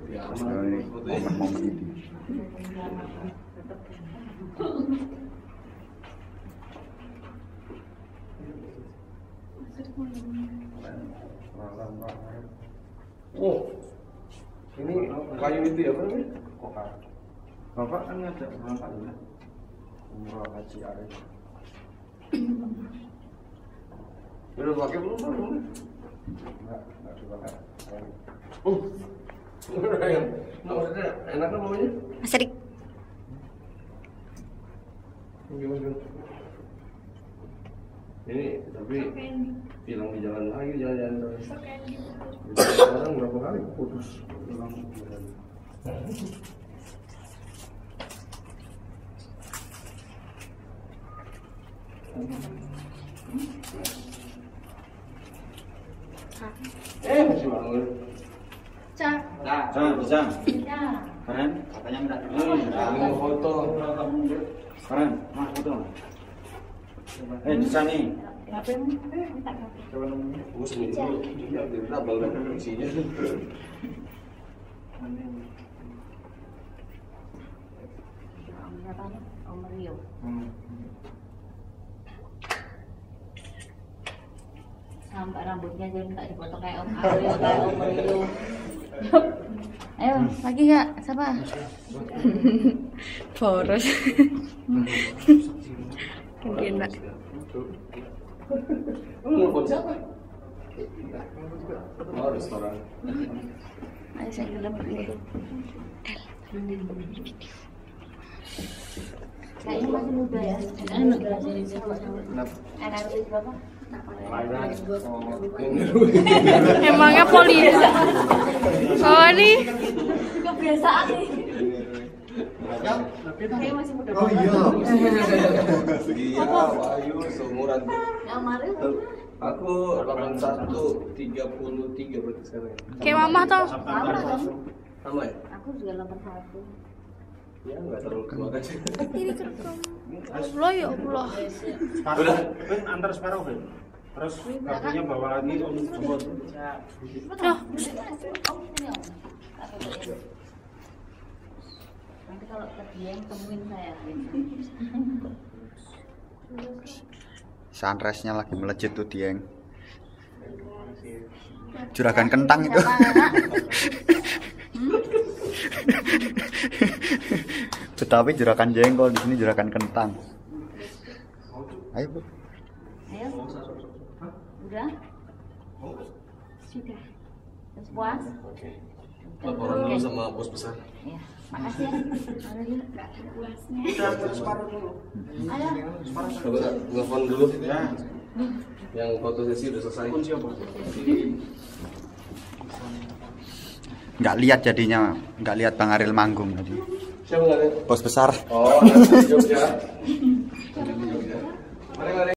momen-momen ini. Oh, ini kayu itu ya, Bang? Kokar. Bapak kan ngajak berangkat ya? Umroh haji Arif. Udah pakai belum, Bang? Enggak dipakai. Maksudnya enak kan maunya? Mas Rik. Gimana? Ini tapi hilang di jalan lagi, jalan-jalan terus. Sekarang berapa kali putus? Masih bangun. Cak. Bisa. Ya. Keren, katanya minta Mau foto. keren, mas foto. Bisa nih. Ngapain? Minta ngapain? Coba nomornya. Gue sendiri dulu. Iya, dia double dan isinya. Om Rio. Sampai rambutnya jadi minta dipotong kayak Om Rio, kayak Om Rio. Ayo, lagi nggak? Siapa? Boros. Gantian, Mbak. Nelfon siapa? Oh, restoran. Ayo saya ke dalam dulu. Kayaknya masih muda ya. Energi berapa? Emangnya poli ya? Oh ini Kebiasaan nih. Kayaknya masih muda. Oh iya. Iya, Ayu seumuran. Yang Mario Aku 81 33 berarti sekarang. kayak mama toh. sama dong. Sama ya? Aku juga 81. Ya enggak terlalu tua kan. Ini kerekam. Allah ya Allah. Udah. Antar separuh kan. Terus kakinya bawa lagi om jemput. Loh, Nanti kalau ke Dieng temuin saya. Sunrise-nya lagi melejit tuh Dieng. Juragan kentang itu. Tetapi juragan jengkol, di sini juragan kentang. Ayo Bu. Ayo. Udah? Sudah. Terus puas? Oke. Laporan dulu sama bos besar. Ya, makasih ya. Ada ya. Puasnya. Ayo. Coba telepon dulu ya. Yang foto sesi udah selesai. Nggak lihat jadinya, nggak lihat Bang Aril manggung tadi. Siapa nggak lihat? Bos besar. Oh, nanti di Jogja. Nanti di Jogja. Mari, mari.